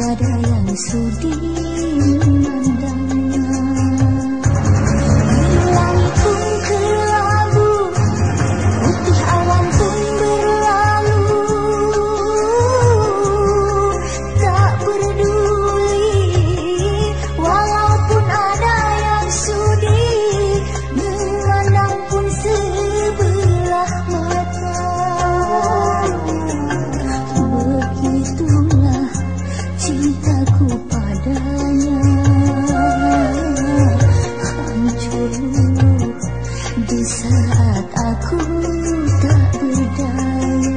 tiada yang sudi memandangnya. Langit pun kelabu, putih awan pun berlalu, tak peduli walaupun ada yang sudi memandang pun sebelah mata. Begitulah cintaku padanya, hancur di saat aku tak berdaya.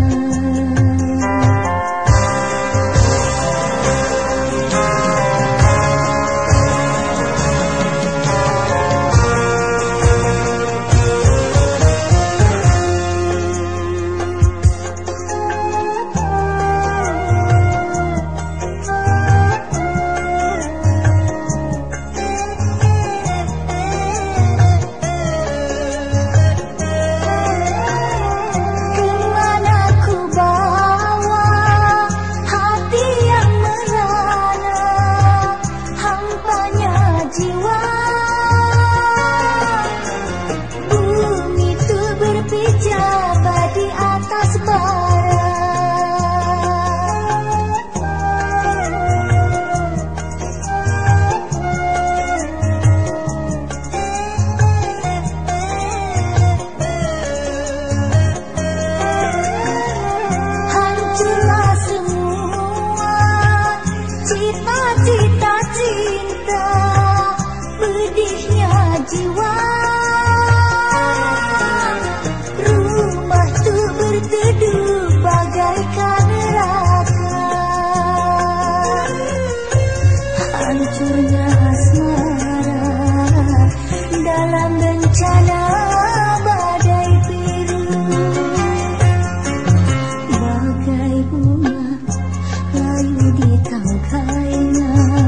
Cita-cita cinta, pedihnya jiwa. Rumah tu berteduh bagaikan neraka. Hancurnya asmara dalam bencana badai biru. Bagai bunga layu di tangkainya,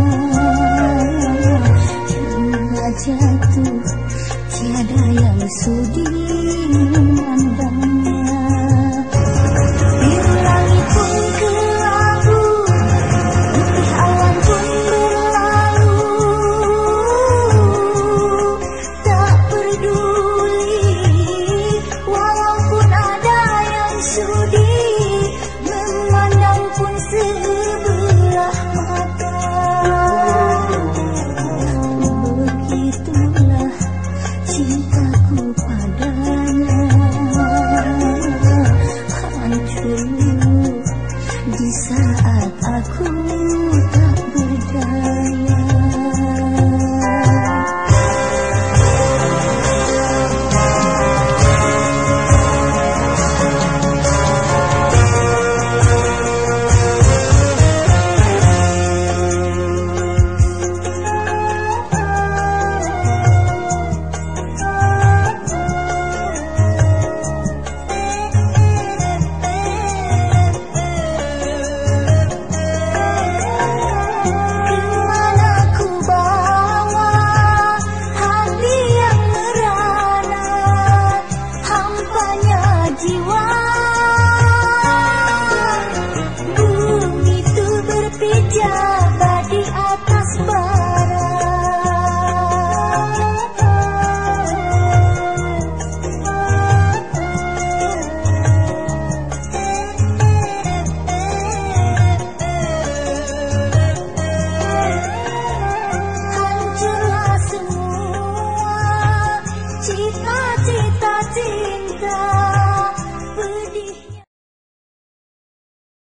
hingga jatuh tiada yang sudi memandangnya. Biru langit pun kelabu, putih awan pun berlalu, tak peduli walaupun ada yang sudi memandang pun sebelah mata. Begitulah cintaku padanya, hancur di saat aku tak berdaya. Jiwa